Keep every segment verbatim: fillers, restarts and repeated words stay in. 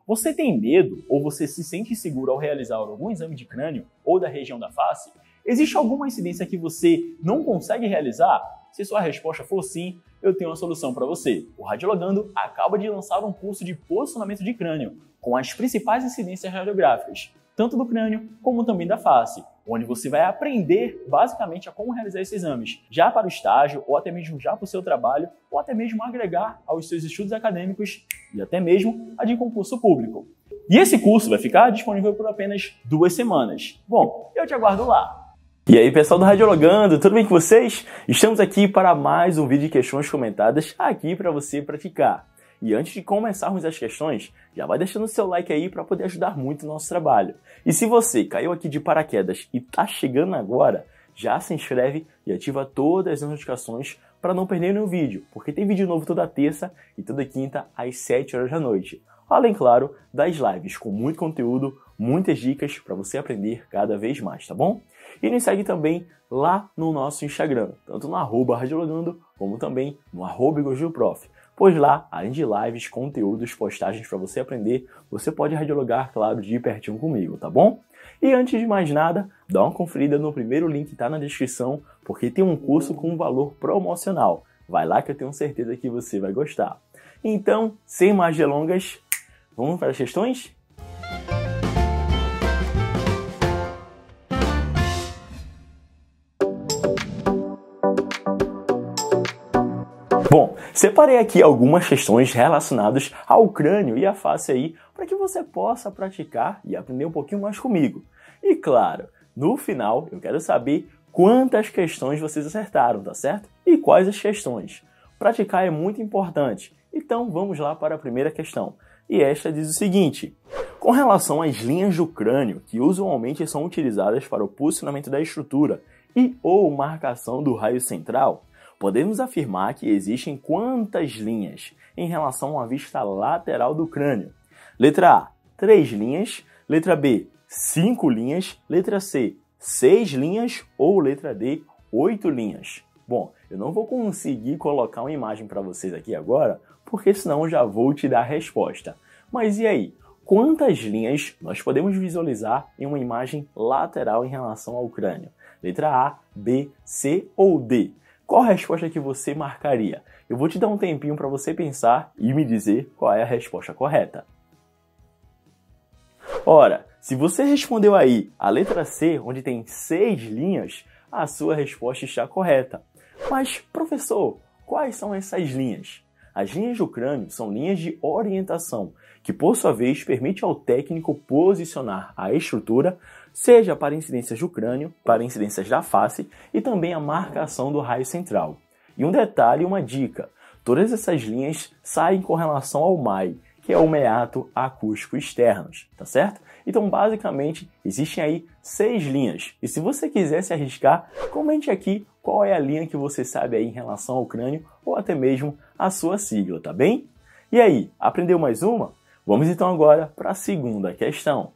Você tem medo ou você se sente inseguro ao realizar algum exame de crânio ou da região da face? Existe alguma incidência que você não consegue realizar? Se sua resposta for sim, eu tenho uma solução para você. O Radiologando acaba de lançar um curso de posicionamento de crânio com as principais incidências radiográficas, tanto do crânio como também da face, onde você vai aprender basicamente a como realizar esses exames, já para o estágio, ou até mesmo já para o seu trabalho, ou até mesmo agregar aos seus estudos acadêmicos e até mesmo a de concurso público. E esse curso vai ficar disponível por apenas duas semanas. Bom, eu te aguardo lá. E aí, pessoal do Radiologando, tudo bem com vocês? Estamos aqui para mais um vídeo de questões comentadas aqui para você praticar. E antes de começarmos as questões, já vai deixando o seu like aí para poder ajudar muito o nosso trabalho. E se você caiu aqui de paraquedas e tá chegando agora, já se inscreve e ativa todas as notificações para não perder nenhum vídeo, porque tem vídeo novo toda terça e toda quinta às sete horas da noite. Além, claro, das lives com muito conteúdo, muitas dicas para você aprender cada vez mais, tá bom? E nos segue também lá no nosso Instagram, tanto no arroba Radiologando, como também no arroba igorgilprof. Pois lá, além de lives, conteúdos, postagens para você aprender, você pode radiologar, claro, de pertinho comigo, tá bom? E antes de mais nada, dá uma conferida no primeiro link que está na descrição, porque tem um curso com um valor promocional. Vai lá que eu tenho certeza que você vai gostar. Então, sem mais delongas, vamos para as questões? Bom, separei aqui algumas questões relacionadas ao crânio e à face aí, para que você possa praticar e aprender um pouquinho mais comigo. E claro, no final eu quero saber quantas questões vocês acertaram, tá certo? E quais as questões. Praticar é muito importante, então vamos lá para a primeira questão. E esta diz o seguinte: com relação às linhas do crânio, que usualmente são utilizadas para o posicionamento da estrutura e ou marcação do raio central, podemos afirmar que existem quantas linhas em relação à vista lateral do crânio? Letra A, três linhas. Letra B, cinco linhas. Letra C, seis linhas. Ou letra D, oito linhas. Bom, eu não vou conseguir colocar uma imagem para vocês aqui agora, porque senão eu já vou te dar a resposta. Mas e aí? Quantas linhas nós podemos visualizar em uma imagem lateral em relação ao crânio? Letra A, B, C ou D? Qual a resposta que você marcaria? Eu vou te dar um tempinho para você pensar e me dizer qual é a resposta correta. Ora, se você respondeu aí a letra C, onde tem seis linhas, a sua resposta está correta. Mas, professor, quais são essas linhas? As linhas do crânio são linhas de orientação, que por sua vez permite ao técnico posicionar a estrutura, seja para incidências do crânio, para incidências da face e também a marcação do raio central. E um detalhe e uma dica: todas essas linhas saem com relação ao M A I, que é o meato acústico externos, tá certo? Então, basicamente, existem aí seis linhas. E se você quiser se arriscar, comente aqui qual é a linha que você sabe aí em relação ao crânio ou até mesmo a sua sigla, tá bem? E aí, aprendeu mais uma? Vamos então agora para a segunda questão.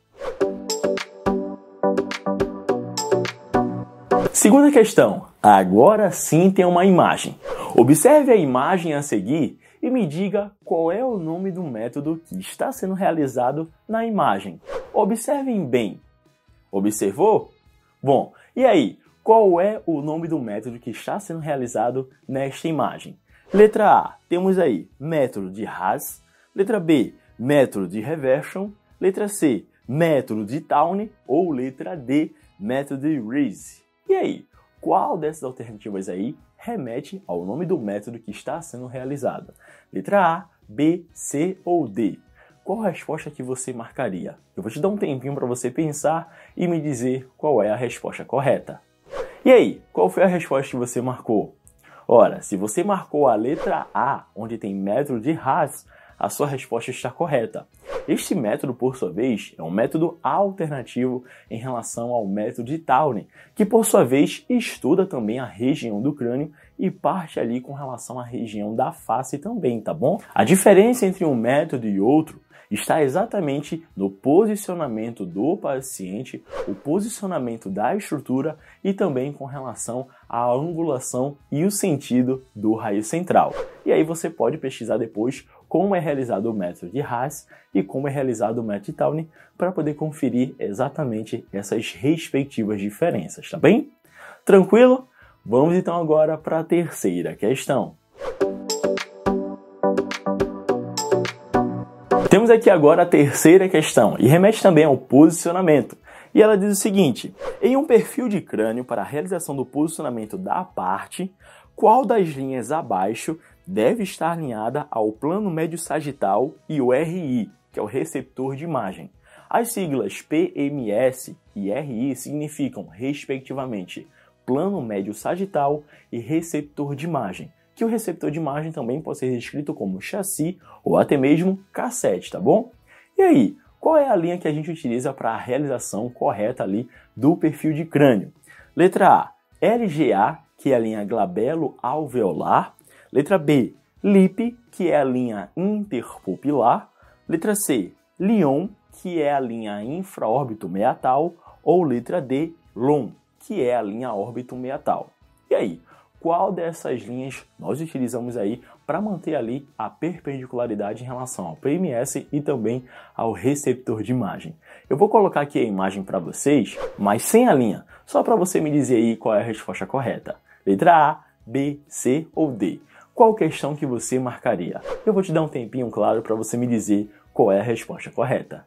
Segunda questão. Agora sim tem uma imagem. Observe a imagem a seguir e me diga qual é o nome do método que está sendo realizado na imagem. Observem bem. Observou? Bom, e aí, qual é o nome do método que está sendo realizado nesta imagem? Letra A, temos aí método de Haas. Letra B, método de Reversion. Letra C, método de Towne. Ou letra D, método de Reese. E aí, qual dessas alternativas aí remete ao nome do método que está sendo realizado? Letra A, B, C ou D? Qual a resposta que você marcaria? Eu vou te dar um tempinho para você pensar e me dizer qual é a resposta correta. E aí, qual foi a resposta que você marcou? Ora, se você marcou a letra A, onde tem método de Haas, a sua resposta está correta. Este método, por sua vez, é um método alternativo em relação ao método de Towne, que por sua vez estuda também a região do crânio e parte ali com relação à região da face também, tá bom? A diferença entre um método e outro está exatamente no posicionamento do paciente, o posicionamento da estrutura e também com relação à angulação e o sentido do raio central. E aí você pode pesquisar depois como é realizado o método de Haas e como é realizado o método de Tauner para poder conferir exatamente essas respectivas diferenças, tá bem? Tranquilo? Vamos então agora para a terceira questão. Temos aqui agora a terceira questão e remete também ao posicionamento. E ela diz o seguinte: em um perfil de crânio para a realização do posicionamento da parte, qual das linhas abaixo deve estar alinhada ao plano médio sagital e o R I, que é o receptor de imagem? As siglas P M S e R I significam, respectivamente, plano médio sagital e receptor de imagem, que o receptor de imagem também pode ser descrito como chassi ou até mesmo cassete, tá bom? E aí, qual é a linha que a gente utiliza para a realização correta ali do perfil de crânio? Letra A, L G A, que é a linha glabelo-alveolar. Letra B, L I P, que é a linha interpupilar. Letra C, Lyon, que é a linha infraórbito meatal. Ou letra D, L O M, que é a linha órbito meatal. E aí, qual dessas linhas nós utilizamos aí para manter ali a perpendicularidade em relação ao P M S e também ao receptor de imagem? Eu vou colocar aqui a imagem para vocês, mas sem a linha, só para você me dizer aí qual é a resposta correta. Letra A, B, C ou D? Qual questão que você marcaria? Eu vou te dar um tempinho, claro, para você me dizer qual é a resposta correta.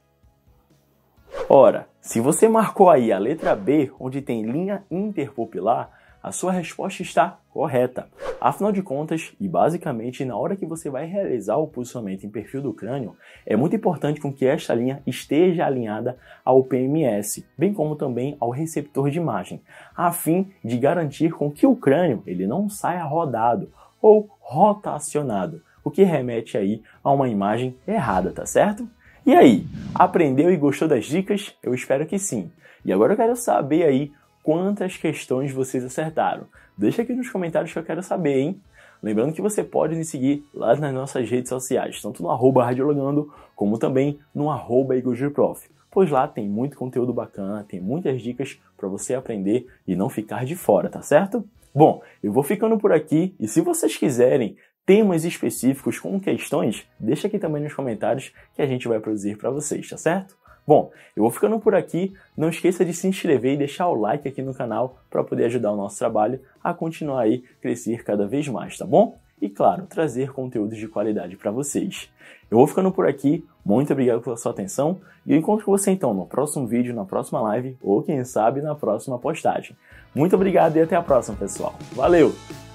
Ora, se você marcou aí a letra B, onde tem linha interpupilar, a sua resposta está correta. Afinal de contas, e basicamente na hora que você vai realizar o posicionamento em perfil do crânio, é muito importante com que esta linha esteja alinhada ao P M S, bem como também ao receptor de imagem, a fim de garantir com que o crânio ele não saia rodado ou rotacionado, o que remete aí a uma imagem errada, tá certo? E aí, aprendeu e gostou das dicas? Eu espero que sim. E agora eu quero saber aí quantas questões vocês acertaram. Deixa aqui nos comentários que eu quero saber, hein? Lembrando que você pode nos seguir lá nas nossas redes sociais, tanto no arroba Radiologando, como também no arroba IgorGProf, pois lá tem muito conteúdo bacana, tem muitas dicas para você aprender e não ficar de fora, tá certo? Bom, eu vou ficando por aqui e se vocês quiserem temas específicos com questões, deixa aqui também nos comentários que a gente vai produzir para vocês, tá certo? Bom, eu vou ficando por aqui, não esqueça de se inscrever e deixar o like aqui no canal para poder ajudar o nosso trabalho a continuar aí crescer cada vez mais, tá bom? E claro, trazer conteúdos de qualidade para vocês. Eu vou ficando por aqui, muito obrigado pela sua atenção e eu encontro você então no próximo vídeo, na próxima live ou quem sabe na próxima postagem. Muito obrigado e até a próxima, pessoal. Valeu!